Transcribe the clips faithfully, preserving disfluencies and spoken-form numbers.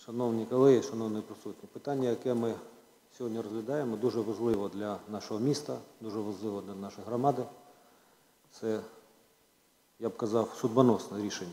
Шановні колеги, шановні присутні, питання, яке ми сьогодні розглядаємо, дуже важливо для нашого міста, дуже важливо для нашої громади. Це, я б казав, судьбоносне рішення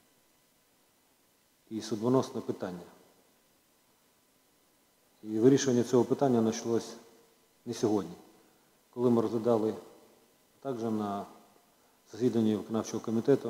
і судьбоносне питання. І вирішення цього питання почалось не сьогодні, коли ми розглядали також на засіданні виконавчого комітету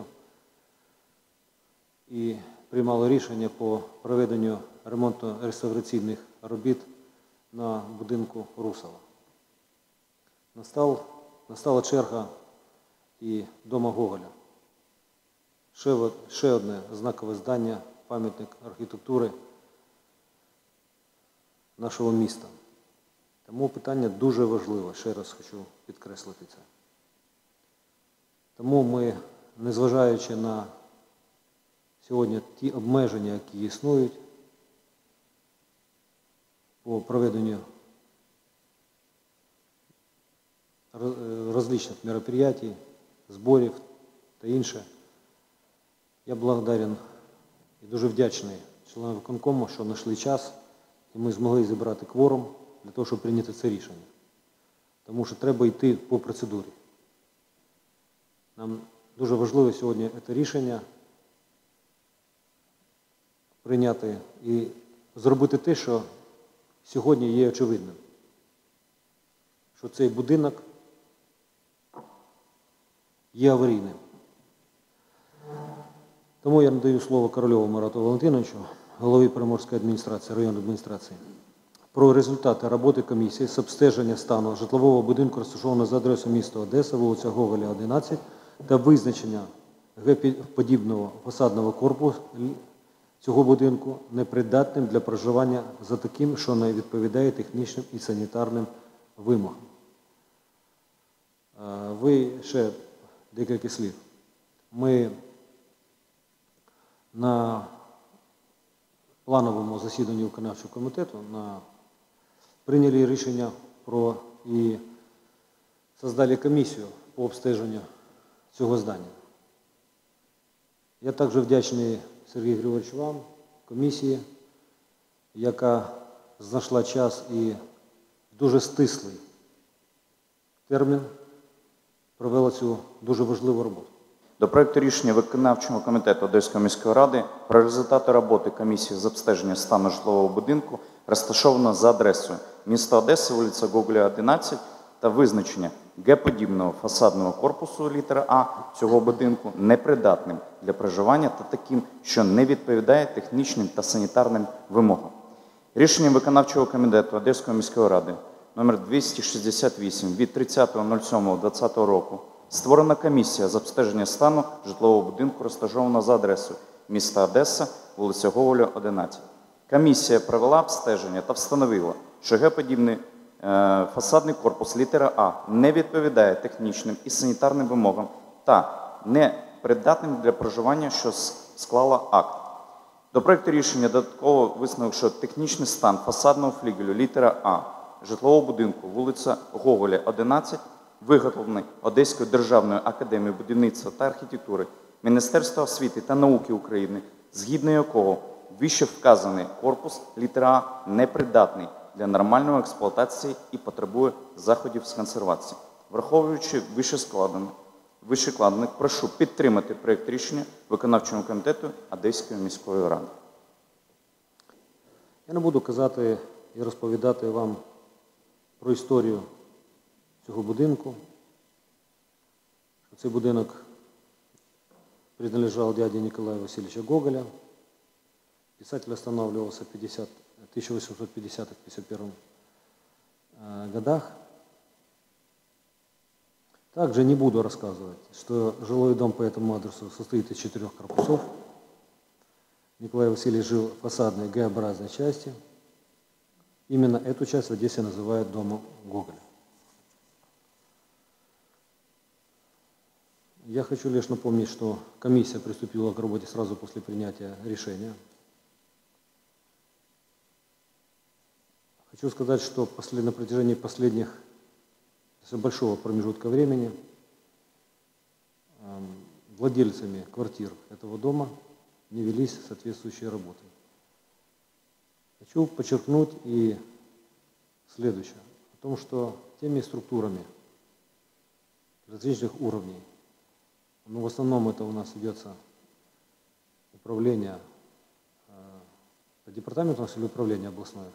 і приймали рішення по проведенню ремонтно-реставраційних робіт на будинку Русова. Настав, настала черга і дома Гоголя. Ще, ще одне знакове здання, пам'ятник архітектури нашого міста. Тому питання дуже важливе, ще раз хочу підкреслити це. Тому ми, незважаючи на сьогодні ті обмеження, які існують по проведенню различних мероприятий, зборів та інше, я благодарен і дуже вдячний членам виконкому, що знайшли час і ми змогли зібрати кворум для того, щоб прийняти це рішення. Тому що треба йти по процедурі. Нам дуже важливо сьогодні це рішення прийняти і зробити те, що сьогодні є очевидним. Що цей будинок є аварійним. Тому я надаю слово Корольову Марату Валентиновичу, голові Приморської адміністрації, районної адміністрації, про результати роботи комісії з обстеження стану житлового будинку, розташованого за адресою міста Одеса, вулиця Гоголя, одинадцять, та визначення Г-подібного фасадного корпусу цього будинку непридатним для проживання за таким, що не відповідає технічним і санітарним вимогам. Ви ще декілька слів. Ми на плановому засіданні виконавчого комітету на, прийняли рішення про і создали комісію по обстеженню цього здання. Я також вдячний Сергію Григоровичу вам, комісії, яка знайшла час і в дуже стислий термін провела цю дуже важливу роботу. До проекту рішення виконавчого комітету Одеської міської ради про результати роботи комісії з обстеження стану житлового будинку, розташованого за адресою міста Одеса, вулиця Гоголя, одинадцять, та визначення Г-подібного фасадного корпусу літера А цього будинку непридатним для проживання та таким, що не відповідає технічним та санітарним вимогам. Рішенням виконавчого комітету Одеської міської ради номер двісті шістдесят вісім від тридцятого сьомого двадцятого року створена комісія з обстеження стану житлового будинку, розташованого за адресою міста Одеса, вулиця Гоголя, одинадцять. Комісія провела обстеження та встановила, що Г-подібний фасадний корпус літера А не відповідає технічним і санітарним вимогам та не придатним для проживання, що склала акт. До проекту рішення додатково висновок, що технічний стан фасадного флігелю літера А житлового будинку вулиця Гоголя, одинадцять, виготовлений Одеською державною академією будівництва та архітектури, Міністерства освіти та науки України, згідно якого вище вказаний корпус літера А непридатний для нормальної експлуатації і потребує заходів з консервації. Враховуючи вищекладених, прошу підтримати проєкт рішення виконавчого комітету Одеської міської ради. Я не буду казати і розповідати вам про історію цього будинку. Цей будинок принадлежал дяде Николая Васильевича Гоголя. Писатель останавливался в тысяча восемьсот пятидесятых — пятьдесят первом годах. Также не буду рассказывать, что жилой дом по этому адресу состоит из четырех корпусов. Николай Васильевич жил в фасадной Г-образной части. Именно эту часть в Одессе называют домом Гоголя. Я хочу лишь напомнить, что комиссия приступила к работе сразу после принятия решения. Хочу сказать, что после, на протяжении последних большого промежутка времени э, владельцами квартир этого дома не велись соответствующие работы. Хочу подчеркнуть и следующее, о том, что теми структурами различных уровней, ну, в основном это у нас ведется управление, э, департамент у нас или управление областное?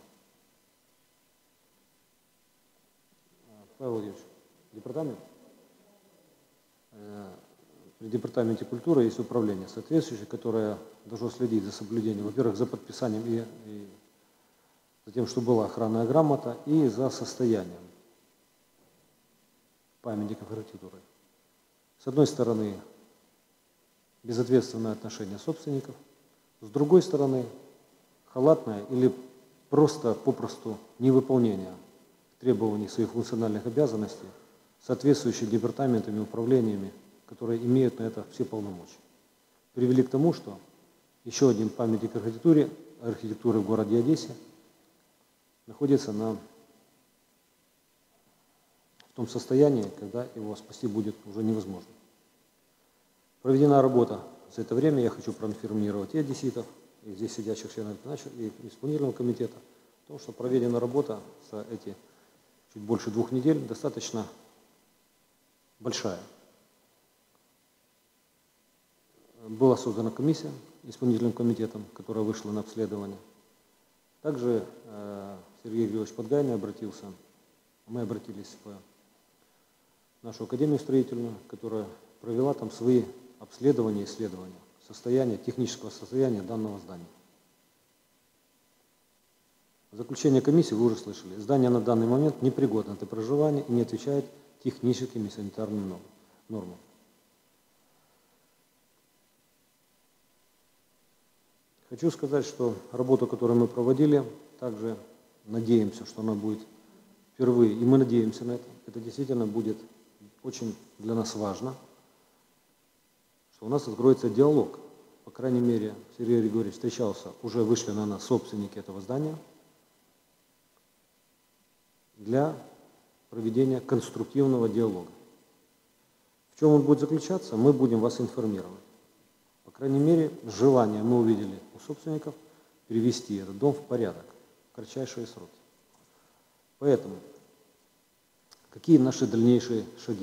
Павел Владимирович, департамент? Э, При департаменте культуры есть управление соответствующее, которое должно следить за соблюдением, во-первых, за подписанием и, и за тем, что была охранная грамота, и за состоянием памятников архитектуры. С одной стороны, безответственное отношение собственников, с другой стороны, халатное или просто попросту невыполнение требований своих функциональных обязанностей соответствующими департаментами, управлениями, которые имеют на это все полномочия. Привели к тому, что еще один памятник архитектуре, архитектуры в городе Одессе находится на, в том состоянии, когда его спасти будет уже невозможно. Проведена работа. За это время я хочу проинформировать и одесситов, и здесь сидящих членов и исполнительного комитета, о том, что проведена работа за эти чуть больше двух недель, достаточно большая. Была создана комиссия исполнительным комитетом, которая вышла на обследование. Также э, Сергей Григорьевич Подгайный обратился, мы обратились в нашу академию строительную, которая провела там свои обследования и исследования состояния, технического состояния данного здания. Заключение комиссии вы уже слышали. Здание на данный момент непригодно для проживания и не отвечает техническим и санитарным нормам. Хочу сказать, что работу, которую мы проводили, также надеемся, что она будет впервые, и мы надеемся на это. Это действительно будет очень для нас важно, что у нас откроется диалог. По крайней мере, Сергей Григорьевич встречался, уже вышли на нас собственники этого здания для проведения конструктивного диалога. В чем он будет заключаться, мы будем вас информировать. По крайней мере, желание мы увидели у собственников привести этот дом в порядок в кратчайшие сроки. Поэтому, какие наши дальнейшие шаги?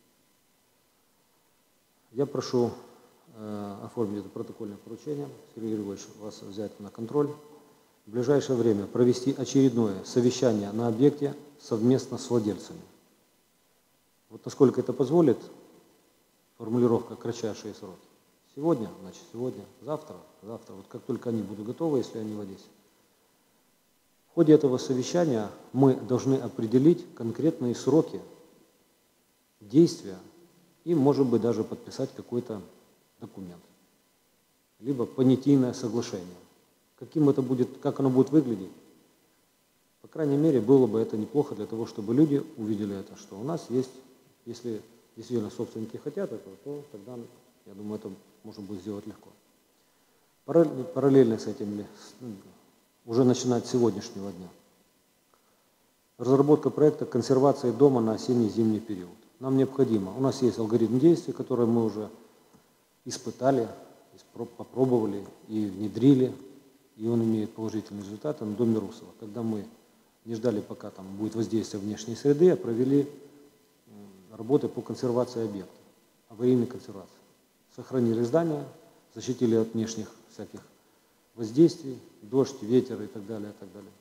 Я прошу э, оформить это протокольное поручение, Сергей Григорьевич, вас взять на контроль. В ближайшее время провести очередное совещание на объекте совместно с владельцами. Вот насколько это позволит, формулировка «кратчайшие сроки». Сегодня, значит, сегодня, завтра, завтра, вот как только они будут готовы, если они в Одессе. В ходе этого совещания мы должны определить конкретные сроки действия и, может быть, даже подписать какой-то документ, либо понятийное соглашение. Каким это будет, как оно будет выглядеть? По крайней мере, было бы это неплохо для того, чтобы люди увидели это, что у нас есть, если действительно собственники хотят этого, то тогда, я думаю, это можно будет сделать легко. Параллельно с этим, уже начинать с сегодняшнего дня, разработка проекта консервации дома на осенне-зимний период. Нам необходимо, у нас есть алгоритм действий, который мы уже испытали, попробовали и внедрили, и он имеет положительные результаты на доме Русова. Когда мы не ждали, пока там будет воздействие внешней среды, а провели работы по консервации объекта, аварийной консервации. Сохранили здание, защитили от внешних всяких воздействий, дождь, ветер и так далее, и так далее.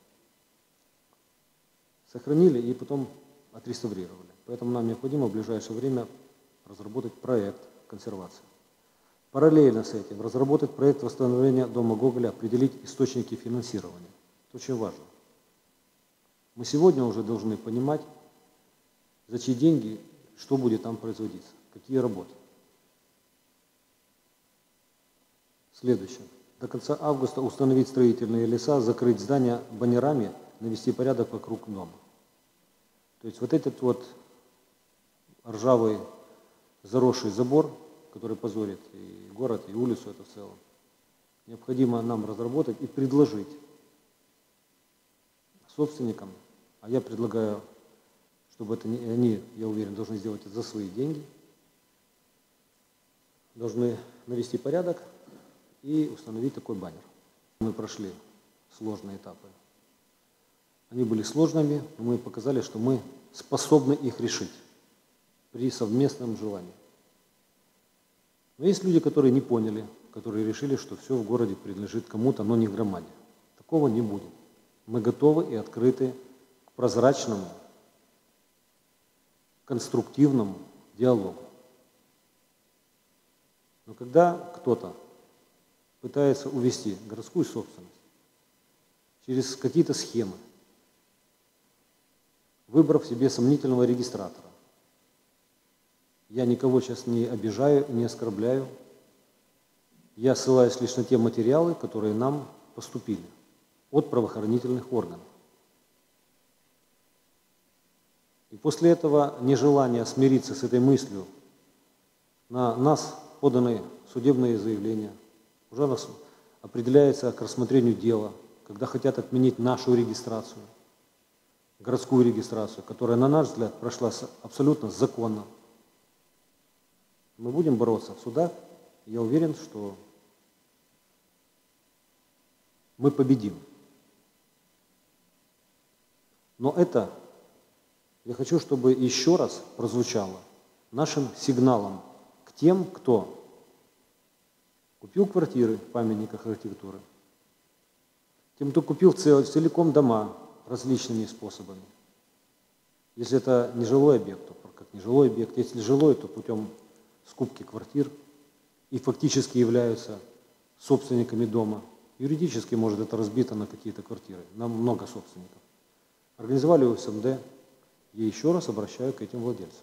Сохранили и потом отреставрировали. Поэтому нам необходимо в ближайшее время разработать проект консервации. Параллельно с этим разработать проект восстановления дома Гоголя, определить источники финансирования. Это очень важно. Мы сегодня уже должны понимать, за чьи деньги, что будет там производиться, какие работы. Следующее. До конца августа установить строительные леса, закрыть здания баннерами, навести порядок вокруг дома. То есть вот этот вот ржавый заросший забор, который позорит и город, и улицу это в целом, необходимо нам разработать и предложить собственникам, а я предлагаю, чтобы это не, они, я уверен, должны сделать это за свои деньги, должны навести порядок и установить такой баннер. Мы прошли сложные этапы Они были сложными, но мы показали, что мы способны их решить при совместном желании. Но есть люди, которые не поняли, которые решили, что все в городе принадлежит кому-то, но не громаде. Такого не будет. Мы готовы и открыты к прозрачному, конструктивному диалогу. Но когда кто-то пытается увести городскую собственность через какие-то схемы, выбрав себе сомнительного регистратора, я никого сейчас не обижаю и не оскорбляю, я ссылаюсь лишь на те материалы, которые нам поступили от правоохранительных органов. И после этого нежелания смириться с этой мыслью, на нас поданы судебные заявления, уже нас определяется к рассмотрению дела, когда хотят отменить нашу регистрацию, городскую регистрацию, которая, на наш взгляд, прошла абсолютно законно. Мы будем бороться в судах. Я уверен, что мы победим. Но это, я хочу, чтобы еще раз прозвучало нашим сигналом к тем, кто купил квартиры в памятниках архитектуры, тем, кто купил целиком дома различными способами. Если это не жилой объект, то как нежилой объект. Если жилой, то путем скупки квартир и фактически являются собственниками дома. Юридически, может, это разбито на какие-то квартиры, на много собственников. Организовали У С М Д, я еще раз обращаюсь к этим владельцам.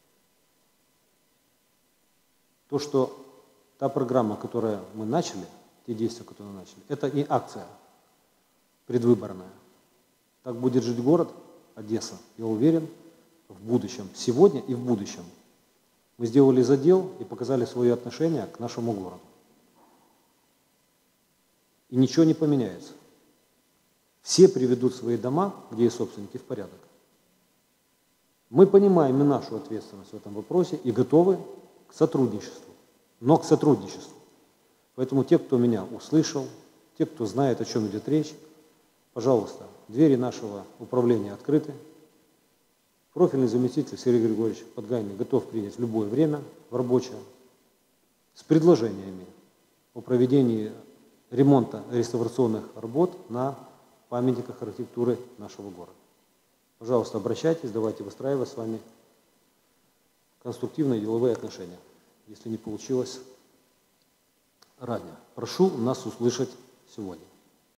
То, что та программа, которую мы начали, те действия, которые мы начали, это не акция предвыборная. Так будет жить город Одесса, я уверен, в будущем, сегодня и в будущем. Мы сделали задел и показали свое отношение к нашему городу. И ничего не поменяется. Все приведут свои дома, где есть собственники, в порядок. Мы понимаем и нашу ответственность в этом вопросе и готовы к сотрудничеству. Но к сотрудничеству. Поэтому те, кто меня услышал, те, кто знает, о чем идет речь, пожалуйста, двери нашего управления открыты. Профильный заместитель Сергей Григорьевич Подгайный готов принять в любое время в рабочее с предложениями о проведении ремонта реставрационных работ на памятниках архитектуры нашего города. Пожалуйста, обращайтесь, давайте выстраивать с вами конструктивные деловые отношения, если не получилось ранее. Прошу нас услышать сегодня.